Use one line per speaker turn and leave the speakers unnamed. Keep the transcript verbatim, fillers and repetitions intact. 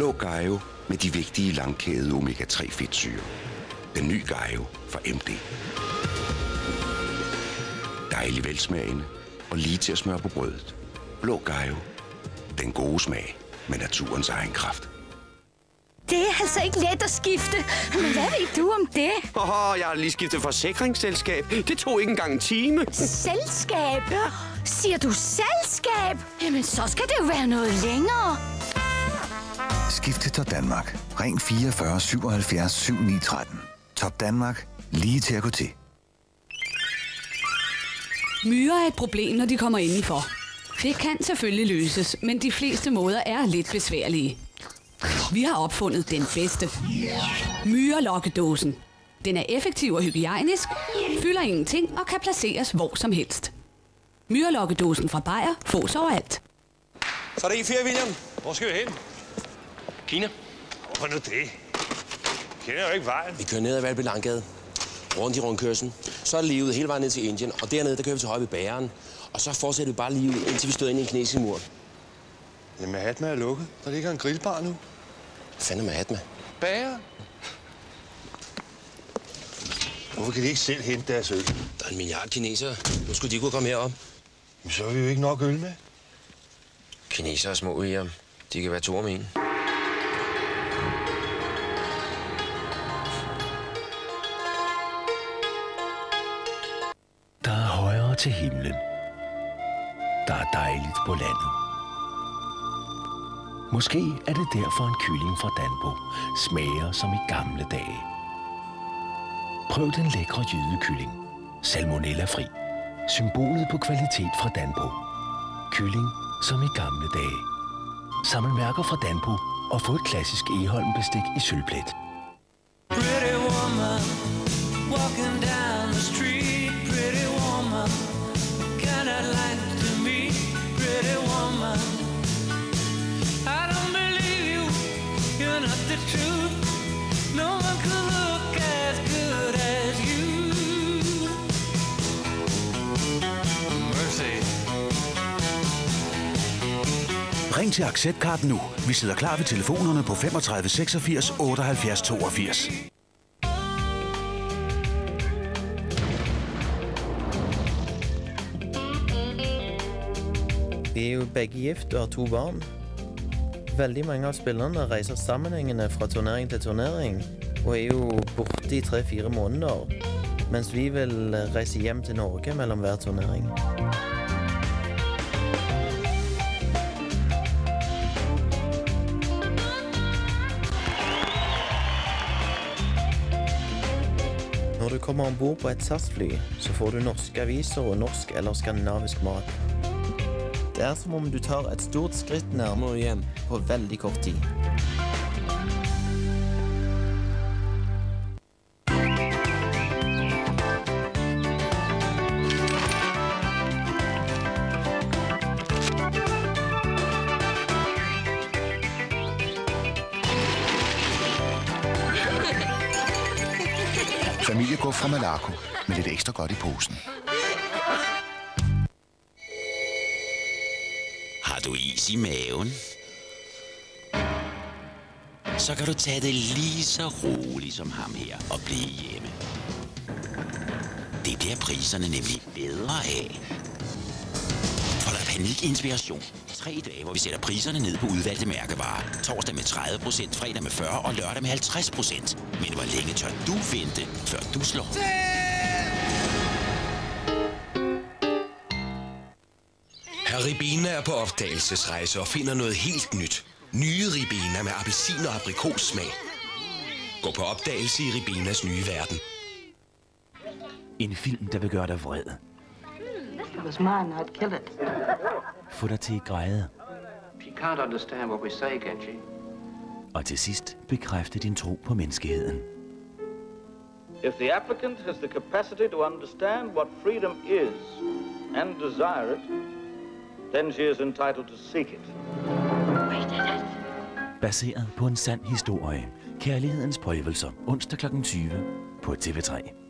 Blå Gaio med de vigtige langkædede omega tre fedtsyrer. Den nye Gaio fra M D. Dejlig velsmagende og lige til at smøre på brødet. Blå Gaio. Den gode smag med naturens egen kraft.
Det er altså ikke let at skifte. Men hvad ved du om det?
Åh, oh, jeg har lige skiftet forsikringsselskab. Det tog ikke engang en time.
Selskab? Siger du selskab? Jamen, så skal det jo være noget længere.
Skift til Top Danmark. Ring fireogfyrre syvoghalvfjerds syv ni tretten. Top Danmark. Lige til at gå til.
Myrer er et problem, når de kommer indenfor. Det kan selvfølgelig løses, men de fleste måder er lidt besværlige. Vi har opfundet den bedste. Myrelokkedåsen. Den er effektiv og hygiejnisk, fylder ingenting og kan placeres hvor som helst. Myrelokkedåsen fra Bayer fås overalt.
Så er det I fire, William.
Hvor skal vi hen?
Kina.
Hvorfor nu det? Kender jo ikke vejen.
Vi kører ned ad Valby Langgade. Rundt i rundkørslen. Så er det lige ud hele vejen ned til Indien. Og dernede, der kører vi til højre ved bageren. Og så fortsætter vi bare lige ud, indtil vi støder ind i en kinesisk mur.
Jamen, Mahatma er lukket. Der ligger en grillbar nu.
Hvad fanden er Mahatma?
Bager. Hvorfor kan de ikke selv hente deres øl?
Der er en milliard kinesere. Nu skulle de kunne komme herop.
Men så har vi jo ikke nok øl med.
Kinesere er små, William. De kan være to om en.
Der er højere til himlen. Der er dejligt på landet. Måske er det derfor en kylling fra Danbo smager som i gamle dage. Prøv den lækre jydekylling. Salmonella-fri. Symbolet på kvalitet fra Danbo. Kylling som i gamle dage. Samle mærker fra Danbo og få et klassisk Egholm-bestik i sølvplet.
Pretty woman, walking down the street. Pretty woman, can I like to meet? Pretty woman, I don't believe you, you're not the truth. No one could look as good as you. Mercy.
Ring til Acceptcard nu. Vi sidder klar ved telefonerne på femogtredive seksogfirs otteoghalvfjerds toogfirs.
Vi er jo begge gift og har to barn. Veldig mange av spillerne reiser sammenhengende fra turnering til turnering og er jo borte i tre-fire måneder, mens vi vil reise hjem til Norge mellom hver turnering. Når du kommer ombord på et S A S-fly, så får du norske aviser og norsk eller skandinavisk mat. Det er som om du tar et stort skritt nærmere hjem på veldig kort tid.
Familieguf fra Malaco med lidt ekstra godt i posen.
Har du is i maven? Så kan du tage det lige så roligt som ham her og blive hjemme. Det bliver priserne nemlig bedre af. For der er panikinspiration. Tre dage, hvor vi sætter priserne ned på udvalgte mærkevarer. Torsdag med tredive procent, fredag med fyrre og lørdag med halvtreds procent. Men hvor længe tør du vente, før du slår?
Herr Ribena er på opdagelsesrejse og finder noget helt nyt. Nye Ribena med appelsin og aprikossmag. Gå på opdagelse i Ribenas nye verden.
En film, der vil gøre dig vred.
If it was mine, I'd kill it.
Få dig til at græde.
She can't understand what we say, Genji.
Og til sidst bekræfte din tro på menneskeheden.
If the applicant has the capacity to understand what freedom is and desire it, then she is entitled to seek it.
Baseret på en sand historie. Kærlighedens prøvelser. Onsdag klokken tyve på T V tre.